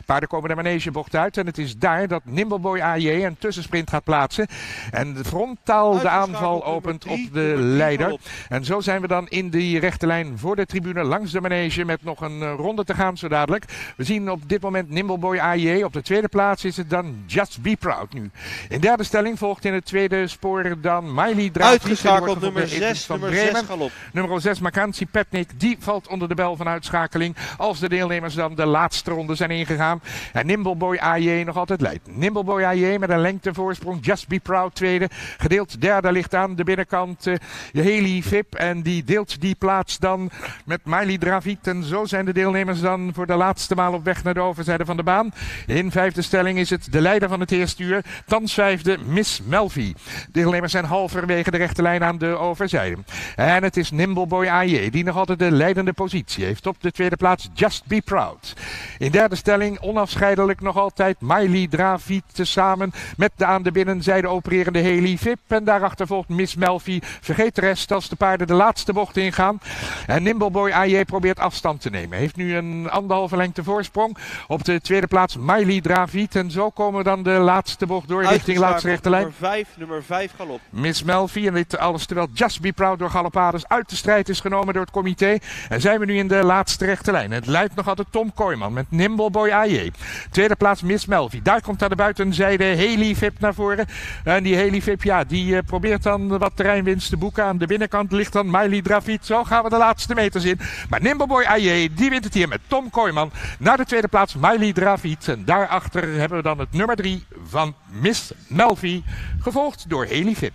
Paarden komen de manegebocht uit en het is daar dat Nimbleboy AJ een tussensprint gaat plaatsen. En frontaal de aanval opent op de leider. En zo zijn we dan in die rechte lijn voor de tribune langs de manege met nog een ronde te gaan zo dadelijk. We zien op dit moment Nimbleboy AJ. Op de tweede plaats is het dan Just Be Proud nu. In derde stelling volgt in het tweede spoor dan Miley Dravi. Uitgeschakeld nummer 6 galop. Nummer 6 Makansi Petnik. Die valt onder de bel van uitschakeling als de deelnemers dan de laatste ronde zijn ingegaan. En Nimbleboy AJ nog altijd leidt. Nimbleboy AJ met een lengtevoorsprong. Just Be Proud tweede. Gedeeld derde ligt aan de binnenkant Haley Vip. En die deelt die plaats dan met Miley Dravi. En zo zijn de deelnemers dan voor de laatste maal op weg naar de overzijde van de baan. In vijfde stelling is het de leider van het eerste uur. Thans vijfde Miss Melvi. Deelnemers zijn halverwege de rechte lijn aan de overzijde. En het is Nimbleboy AJ die nog altijd de leidende positie heeft. Op de tweede plaats Just Be Proud. In derde stelling onafscheidelijk nog altijd Miley Dravi tezamen met de aan de binnenzijde opererende Haley Vip. En daarachter volgt Miss Melvi. Vergeet de rest als de paarden de laatste bocht ingaan. En Nimbleboy AJ probeert afstand te nemen. Heeft nu een anderhalve lengte voorsprong. Op de tweede plaats Miley Dravi. En zo komen we dan de laatste bocht door richting laatste rechte lijn. Nummer 5 galop. Miss Melvi en dit alles terwijl Just Be Proud door galopades uit de strijd is genomen door het comité. En zijn we nu in de laatste rechte lijn. Het leidt nog altijd Tom Kooijman met Nimbleboy AJ. Tweede plaats Miss Melvi. Daar komt aan de buitenzijde Haley Vip naar voren. En die Haley Vip, ja, die probeert dan wat terreinwinst te boeken. Aan de binnenkant ligt dan Miley Dravi. Zo gaan we de laatste meters in. Maar Nimbleboy AJ, die wint het hier met Tom Kooijman. Naar de tweede plaats Miley Dravi. En daarachter hebben we dan het nummer 3 van Miss Melvi. Gevolgd door Haley Vip.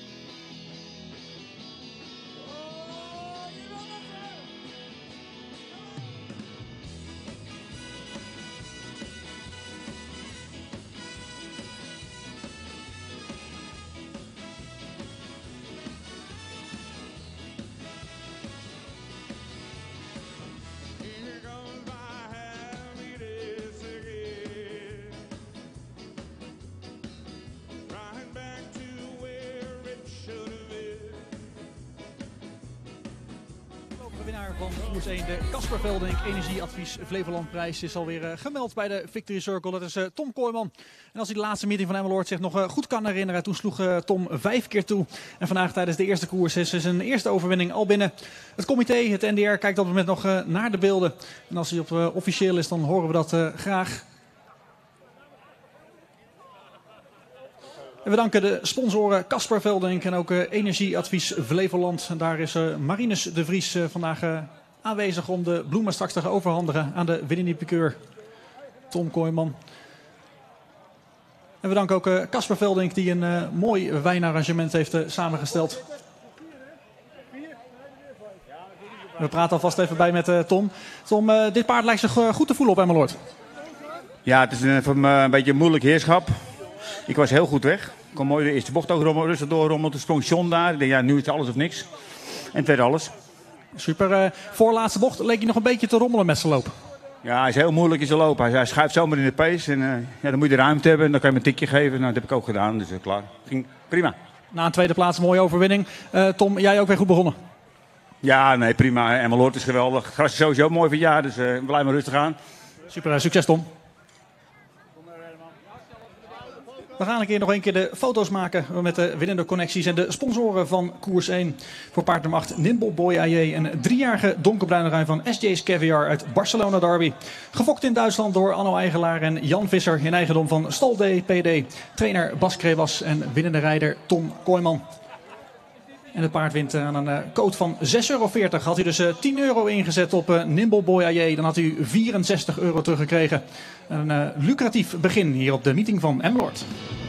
De winnaar van koers 1, de Casper Veldink Energieadvies Flevolandprijs, is alweer gemeld bij de Victory Circle. Dat is Tom Kooijman. En als hij de laatste meeting van Emmeloord zich nog goed kan herinneren, toen sloeg Tom 5 keer toe. En vandaag tijdens de eerste koers is zijn eerste overwinning al binnen. Het comité, het NDR, kijkt op het moment nog naar de beelden. En als hij op officieel is, dan horen we dat graag. En we danken de sponsoren Casper Veldink en ook Energieadvies Flevoland. En daar is Marinus de Vries vandaag aanwezig om de bloemen straks te gaan overhandigen aan de winnende piqueur Tom Kooijman. En we danken ook Casper Veldink die een mooi wijnarrangement heeft samengesteld. We praten alvast even bij met Tom. Tom, dit paard lijkt zich goed te voelen op Emmeloord. Ja, het is voor me een beetje een moeilijk heerschap. Ik was heel goed weg. Ik kon mooi de eerste bocht ook rustig doorrommelen. Toen sprong John daar. Ik denk, ja, nu is het alles of niks. En tweede alles. Super. Voorlaatste bocht leek hij nog een beetje te rommelen met zijn loop. Ja, hij is heel moeilijk in zijn loop. Hij schuift zomaar in de pace. En ja, dan moet je de ruimte hebben. En dan kan je hem een tikje geven. Nou, dat heb ik ook gedaan. Dus klaar. Ging prima. Na een tweede plaats een mooie overwinning. Tom, jij ook weer goed begonnen? Ja, nee, prima. Emmeloord is geweldig. Het gras is sowieso mooi voor het jaar. Dus blijf maar rustig aan. Super. Succes, Tom. We gaan nog een keer de foto's maken met de winnende connecties en de sponsoren van koers 1. Voor paard nummer 8 Nimbleboy AJ, een 3-jarige donkerbruine ruim van SJ's Caviar uit Barcelona Derby. Gefokt in Duitsland door Anno Eigelaar en Jan Visser in eigendom van Stal D PD. Trainer Bas Krevas en winnende rijder Tom Kooijman. En het paard wint aan een quote van €6,40. Had u dus €10 ingezet op Nimbleboy AJ, dan had u €64 teruggekregen. Een lucratief begin hier op de meeting van Emmeloord.